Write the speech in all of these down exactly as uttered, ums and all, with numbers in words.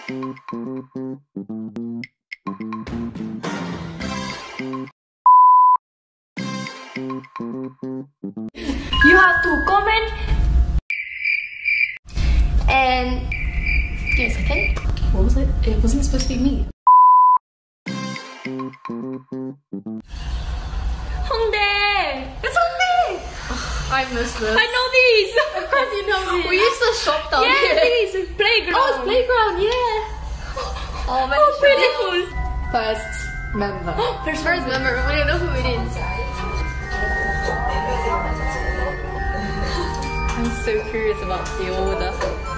You have to comment and give me a second. What was it? It wasn't supposed to be me. Hongdae! It's Hongdae! I miss this. I know these! Of course you know these. We used to shop down yeah, here. Yeah, these. Playground. Oh, it's playground, yeah. Oh, man. Oh, beautiful. First member. First, First member. We don't know who it is. I'm so curious about the order.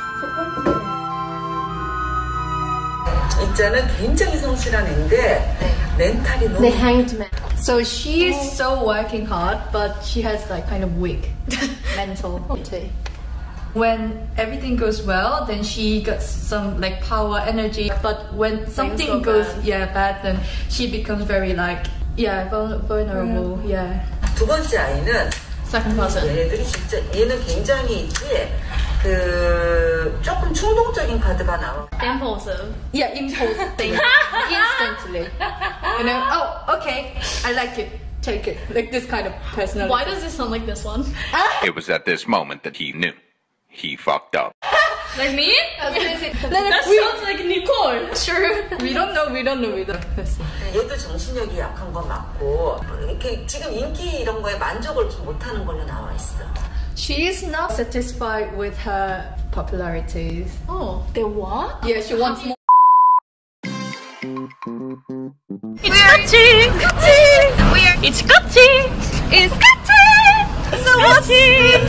있잖아 굉장히 성실한 애인데 멘탈이 너무. They hanged me. So she's so working hard, but she has like kind of weak mental. When everything goes well, then she gets some like power, energy. But when something go goes bad. yeah bad, then she becomes very like yeah vul- vulnerable. Yeah. 두 번째 아이는 Second person. 얘네들이 진짜 얘는 굉장히 있지 그 조금 충동적인 카드가 나와. Impulsive. Yeah, impulsive thing. Instantly. You know, oh, okay, I like it. Take it. Like this kind of personality. Why does this sound like this one? It was at this moment that he knew. He fucked up. Like me? That sounds like Nicole. True. We don't know. We don't know. We don't know. 얘도 정신력이 약한 건 맞고 이렇게 지금 인기 이런 거에 만족을 좀 못하는 걸로 나와 있어. She is not satisfied with her popularities. Oh, they what? Yeah, she wants more. It's Kachi! Kachi! We are. It's Kachi! It's Kachi! So Kachi!